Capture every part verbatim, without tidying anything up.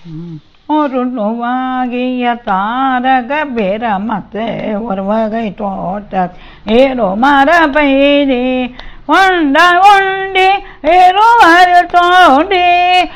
ஒரு நோவாகிய தாரக பிரமத்து ஒரு வகை தோட்ட ஏரோ மரபைதி ஒண்ட ஒண்டி இருவர் தோண்டி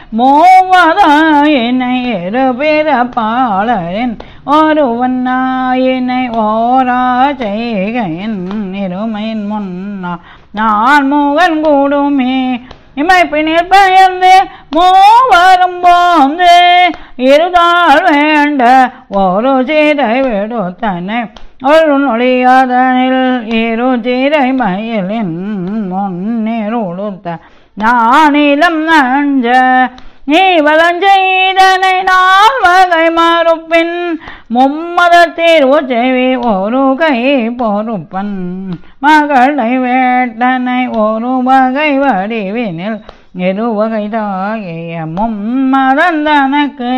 மூவதாயினை இரு பிறப்பாளரின் ஒருவன் நாயினை ஓரா செய்கையின் இருமையின் முன்னா நான் மூவன் கூடுமே இமைப்பினில் பெயர்ந்து மூவரும் போந்து இருதாள் வேண்ட ஒரு சீரை விடுத்தனை ஒரு நொழியாதனில் இரு சீரை மயிலின் முன்னிருத்த நானிலம் நஞ்ச நீ வலஞ்செய்தனை நான் வகை மறுப்பின் மும்மத தீர்வு செவி ஒரு கை பொறுப்பன் மகளை வேட்டனை ஒரு வகை வடிவினில் இரு வகை தாகிய மும்மதன் தனக்கு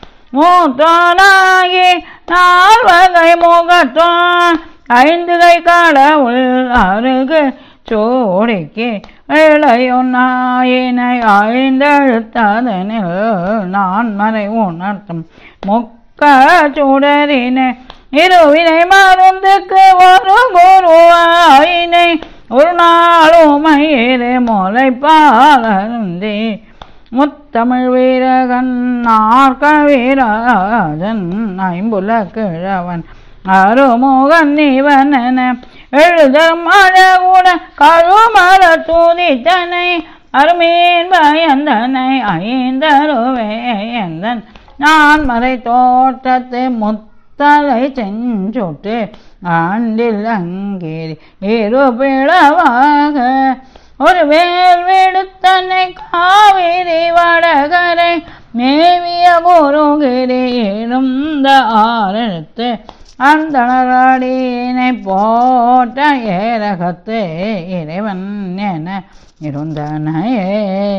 மூத்தனாகி நால் வகை முகத்தான் ஐந்து கை கடவுள் அருகு சோடிக்கு இளையொன்னாயினை ஐந்தெழுத்ததனில் நான் மறை உணர்த்தும் முக்க சுடரினை இருவினை மருந்துக்கு ஒரு குருவாயினை ஒரு நாளுமையிலே முளைப்பாலருந்தி முத்தமிழ் வீரகன் நாற்கவீராஜன் ஐம்புல கிழவன் அருமுகன் இவனென எழுதம் அழகுட கழுமர தூதித்தனை அருமீன் பயந்தனை ஐந்தருவேந்தன் நான் மறை தோட்டத்தை முத்தலை செஞ்சொட்டு ஆண்டில் அங்கேறி இரு பிளவாக ஒரு வேல் விடுத்தனை காவிரி வடகரை மேவிய குருகிரி எழுந்த ஆரெழுத்து அந்தனராடினை போட்ட ஏரகத்து இறைவன் என இருந்தனையே.